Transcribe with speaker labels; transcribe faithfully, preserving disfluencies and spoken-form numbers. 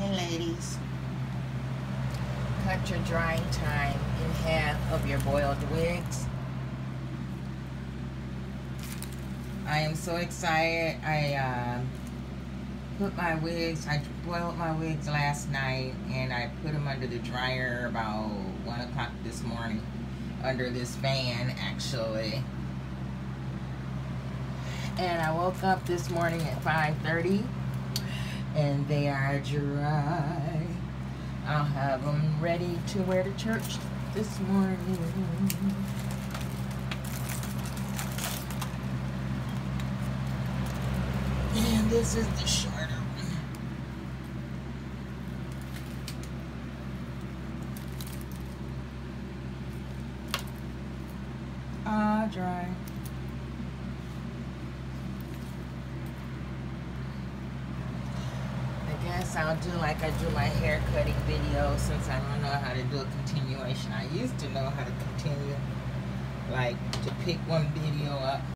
Speaker 1: Hey ladies.
Speaker 2: Cut your drying time in half of your boiled wigs. I am so excited. I uh, put my wigs, I boiled my wigs last night and I put them under the dryer about one o'clock this morning under this fan actually. And I woke up this morning at five thirty and they are dry. I'll have them ready to wear to church this morning. And this is the shorter one. Ah, dry. I guess I'll do like I do my hair cutting video since I don't know how to do a continuation. I used to know how to continue, like to pick one video up